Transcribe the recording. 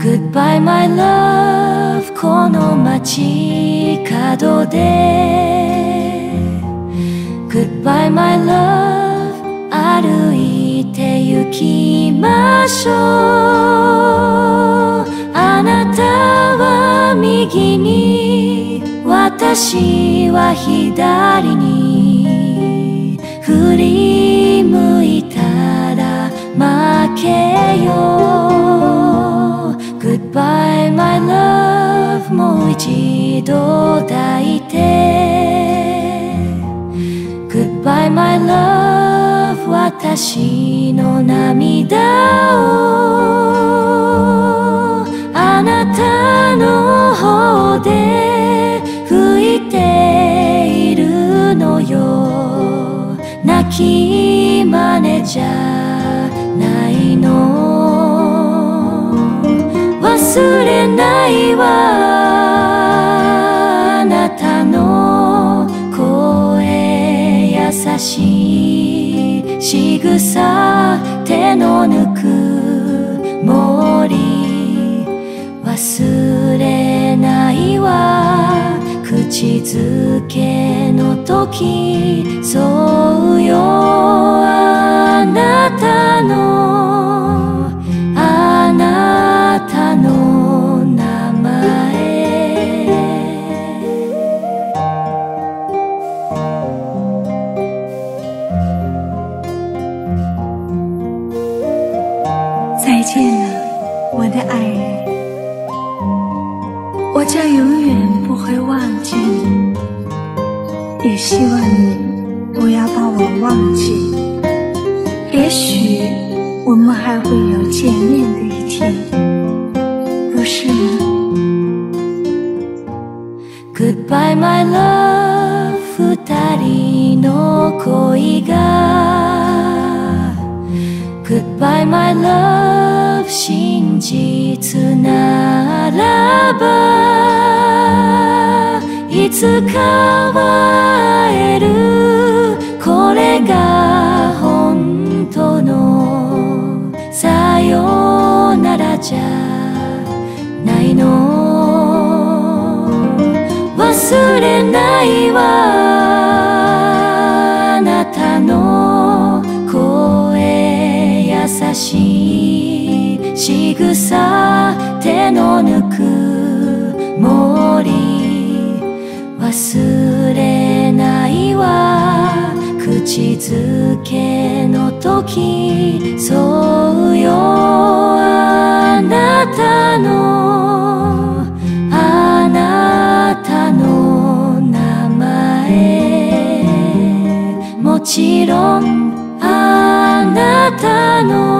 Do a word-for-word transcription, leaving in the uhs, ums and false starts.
Goodbye my love この街角で Goodbye my love 歩いて行きましょう。あなたは右に私は左に振り向いたら負けよ。 Goodbye my love もう一度抱いて Goodbye my love 私の涙をあなたの方で吹いているのよ。泣き真似じゃないの。忘れないわあなたの声優しい仕草手のぬくもり忘れないわ口づけの時そうよあなたのあなたの名前再见了我的爱人，我将永远不会忘记你，也希望你不要把我忘记。也许我们还会有见面的一天，不是吗？ Goodbye my love 二人の恋が Goodbye my love 真実ならばいつかは会えるこれが本当のさよならじゃないの。忘れないわあなたの声優しい仕草手のぬくもり忘れないわ口づけの時そうよあなたのあなたの名前もちろんあなたの